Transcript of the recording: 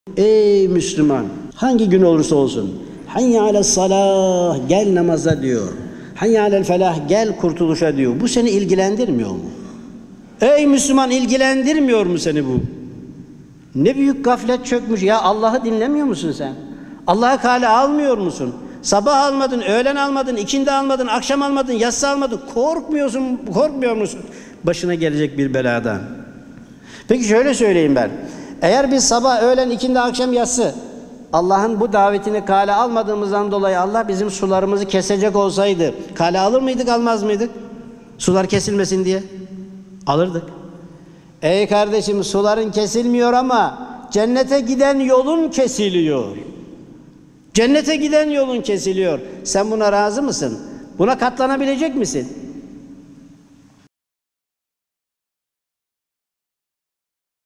Ey Müslüman, hangi gün olursa olsun, hayye alel salah, gel namaza diyor. Hayye alel felah, gel kurtuluşa diyor. Bu seni ilgilendirmiyor mu? Ey Müslüman, ilgilendirmiyor mu seni bu? Ne büyük gaflet çökmüş. Ya Allah'ı dinlemiyor musun sen? Allah'ı kale almıyor musun? Sabah almadın, öğlen almadın, ikindi almadın, akşam almadın, yatsı almadın. Korkmuyor musun başına gelecek bir beladan? Peki şöyle söyleyeyim ben. Eğer biz sabah, öğlen, ikindi, akşam, yatsı Allah'ın bu davetini kale almadığımızdan dolayı Allah bizim sularımızı kesecek olsaydı kale alır mıydık, almaz mıydık? Sular kesilmesin diye alırdık. Ey kardeşim, suların kesilmiyor ama cennete giden yolun kesiliyor. Cennete giden yolun kesiliyor. Sen buna razı mısın? Buna katlanabilecek misin?